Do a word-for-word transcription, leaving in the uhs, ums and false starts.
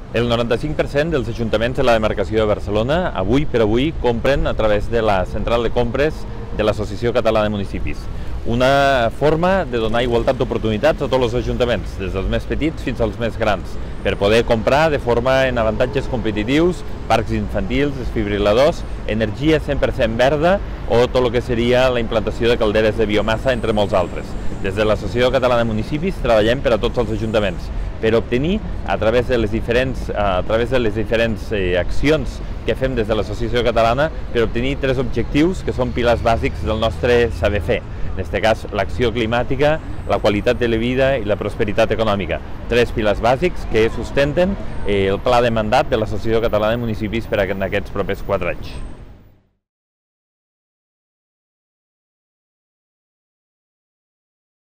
El noranta-cinc per cent dels ajuntaments de la demarcació de Barcelona, avui per avui, compren a través de la central de compres de l'Associació Catalana de Municipis. Una forma de donar igualtat d'oportunitats a tots els ajuntaments, des dels més petits fins als més grans, per poder comprar de forma en avantatges competitius, parcs infantils, desfibril·ladors, energia cent per cent verda o tot el que seria la implantació de calderes de biomassa, entre molts altres. Des de l'Associació Catalana de Municipis treballem per a tots els ajuntaments, per obtenir, a través de les diferents, a través de les diferents eh, accions que fem des de l'Associació Catalana, per obtenir tres objectius que són pilars bàsics del nostre saber fer. En aquest cas, l'acció climàtica, la qualitat de la vida i la prosperitat econòmica. Tres pilars bàsics que sustenten eh, el pla de mandat de l'Associació Catalana de Municipis per a aquests propers quatre anys.